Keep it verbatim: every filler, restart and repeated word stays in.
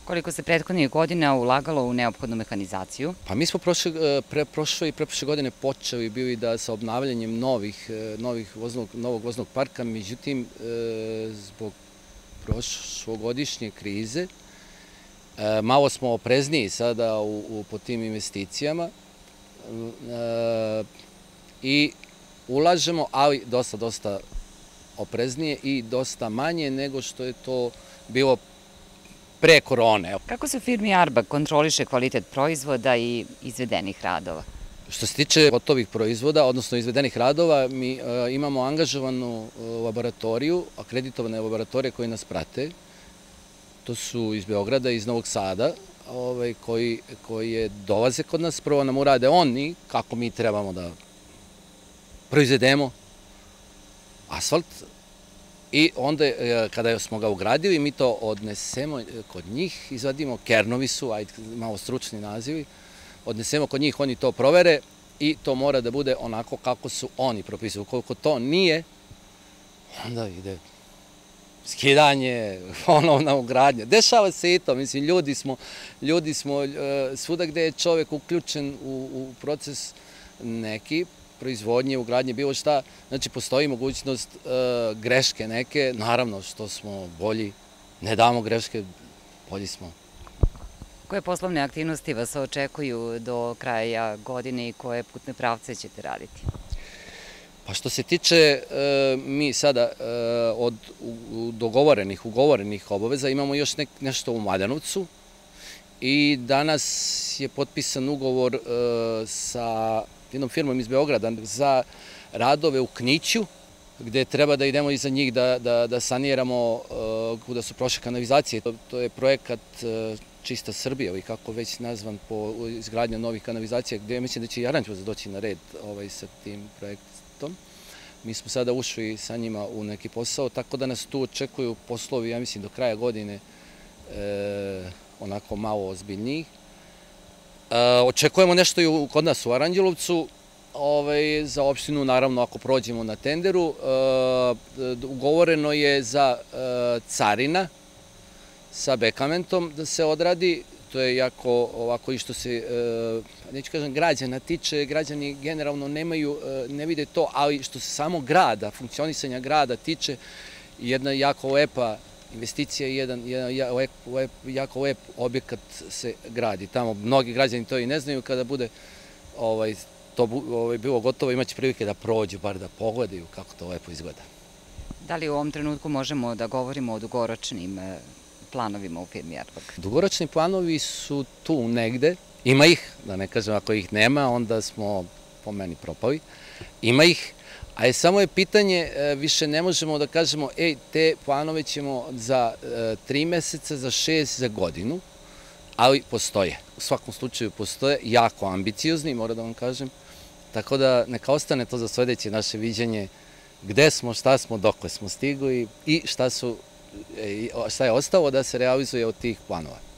Koliko se prethodnih godina ulagalo u neophodnu mehanizaciju? Pa mi smo pre prošle i preprošle godine počeli bili da sa obnavljanjem novih, novih voznog, novog voznog parka, međutim, zbog prošlogodišnje krize, malo smo oprezniji sada u, u, po tim investicijama i ulažemo, ali dosta, dosta opreznije i dosta manje nego što je to bilo pre korone. Kako se u firmi Arbak kontroliše kvalitet proizvoda i izvedenih radova? Što se tiče gotovih proizvoda, odnosno izvedenih radova, mi imamo angažovanu laboratoriju, akreditovane laboratorije koje nas prate. To su iz Beograda, iz Novog Sada, koji, koji dolaze kod nas. Prvo nam urade oni kako mi trebamo da proizvedemo asfalt. I onda kada smo ga ugradili, mi to odnesemo kod njih, izvadimo, kernovi su, ajde malo stručni nazivi, odnesemo kod njih, oni to provere i to mora da bude onako kako su oni propisali. Ukoliko to nije, onda ide skidanje, ponovna ugradnja. Dešava se i to, mislim, ljudi smo, ljudi smo svuda gde je čovek uključen u, u proces neki, proizvodnje, ugradnje, bilo šta, znači postoji mogućnost greške neke, naravno što smo bolji, ne damo greške, bolji smo. Koje poslovne aktivnosti vas očekuju do kraja godine i koje putne pravce ćete raditi? Pa što se tiče mi sada od dogovorenih, ugovorenih obaveza, imamo još nešto u Mladenovcu i danas je potpisan ugovor sa jednom firmom iz Beograda za radove u Kniću, gde treba da idemo iza njih da saniramo kuda su prošle kanalizacije. To je projekat Čista Srbija, ili kako već nazvan, po izgradnju novih kanalizacija, gde mislim da će i Aranđelovac doći na red sa tim projektom. Mi smo sada ušli sa njima u neki posao, tako da nas tu očekuju poslovi, ja mislim, do kraja godine onako malo ozbiljnijih. Očekujemo nešto i kod nas u Aranđelovcu, za opštinu, naravno, ako prođemo na tenderu. Ugovoreno je za carina sa bekamentom da se odradi. To je jako ovako i što se, neću kažem građana tiče, građani generalno nemaju, ne vide to, ali što se samo grada, funkcionisanja grada tiče, jedna jako lepa investicija i jedan jako lep objekat se gradi. Tamo mnogi građani to i ne znaju, kada bude to bilo gotovo, imaće prilike da prođu, bar da pogledaju kako to lepo izgleda. Da li u ovom trenutku možemo da govorimo o dugoročnim planovima u firmi Arbak? Dugoročni planovi su tu negde, ima ih, da ne kažem ako ih nema, onda smo po meni propali, ima ih, a samo je pitanje, više ne možemo da kažemo, ej, te planove ćemo za tri meseca, za šest, za godinu, ali postoje. U svakom slučaju postoje, jako ambiciozni, moram da vam kažem, tako da neka ostane to za sledeće naše viđenje, gde smo, šta smo, dokle smo stigli i šta su, šta je ostalo da se realizuje od tih planova.